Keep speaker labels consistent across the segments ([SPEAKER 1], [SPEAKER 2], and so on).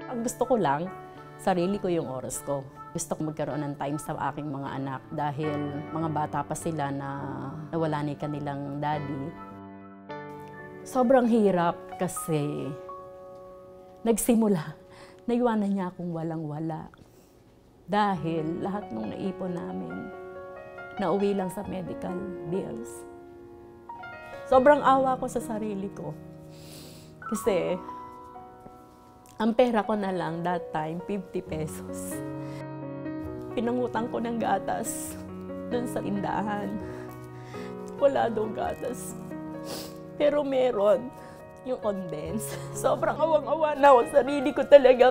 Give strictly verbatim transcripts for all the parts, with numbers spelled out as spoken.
[SPEAKER 1] Ang gusto ko lang, sarili ko yung oras ko. Gusto ko magkaroon ng time sa aking mga anak dahil mga bata pa sila na nawala ni kanilang daddy. Sobrang hirap kasi nagsimula, naiwanan niya akong walang-wala. Dahil lahat ng naipon namin, nauwi lang sa medical bills. Sobrang awa ko sa sarili ko. Kasi ang pera ko na lang that time, fifty pesos. Pinangutang ko ng gatas dun sa tindahan. Wala daw gatas. Pero meron yung condense. Sobrang awang-awa na ako sa sarili ko talaga.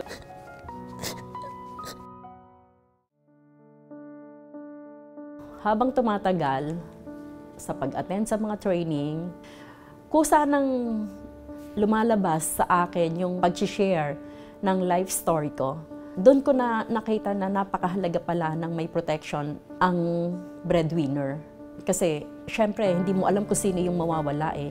[SPEAKER 1] Habang tumatagal sa pag-attend sa mga training, kusa nang lumalabas sa akin yung pag-share ng life story ko. Doon ko na nakita na napakahalaga pala ng may protection ang breadwinner. Kasi syempre hindi mo alam kung sino yung mawawala eh.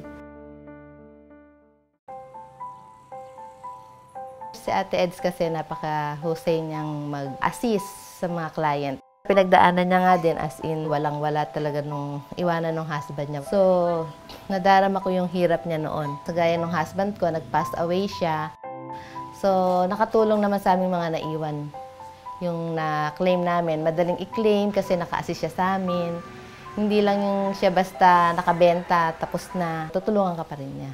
[SPEAKER 2] Si Ate Eds kasi napaka-husay niyang mag-assist sa mga client. Pinagdaanan niya nga din as in walang-wala talaga nung iwanan ng husband niya. So, nadarama ko yung hirap niya noon. Kagaya ng husband ko, nag-pass away siya. So, nakatulong naman sa aming mga naiwan. Yung na-claim namin, madaling i-claim kasi naka-assist siya sa amin. Hindi lang yung siya basta nakabenta, tapos na, tutulungan ka pa rin niya.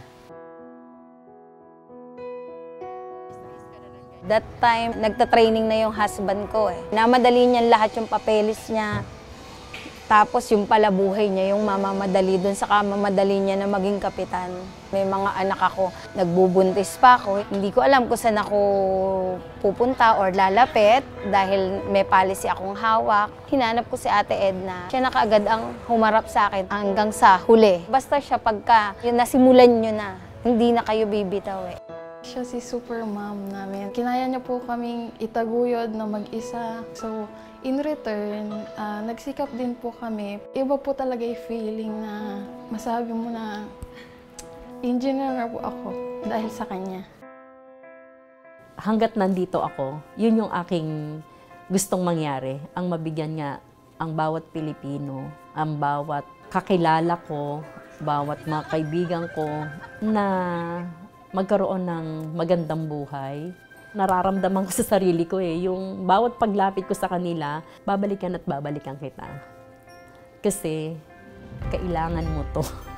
[SPEAKER 3] That time, nagta-training na yung husband ko eh. Namadali niya lahat yung papeles niya. Tapos yung pala buhay niya, yung mamamadali dun sa kamamadali niya na maging kapitan. May mga anak ako, nagbubuntis pa ako. Hindi ko alam kung saan ako pupunta or lalapit dahil may policy akong hawak. Hinanap ko si Ate Edna. Siya na kaagad ang humarap sa akin hanggang sa huli. Basta siya pagka yung nasimulan nyo na, hindi na kayo bibitaw eh.
[SPEAKER 4] Siya si super mom namin. Kinaya niya po kaming itaguyod na mag-isa. So, in return, uh, nagsikap din po kami. Iba po talaga yung feeling na masabi mo na engineer po ako dahil sa kanya.
[SPEAKER 1] Hanggat nandito ako, yun yung aking gustong mangyari. Ang mabigyan nga ang bawat Pilipino, ang bawat kakilala ko, bawat mga kaibigan ko na magkaroon ng magandang buhay. Nararamdaman ko sa sarili ko eh, yung bawat paglapit ko sa kanila, babalikan at babalikan kita. Kasi kailangan mo to.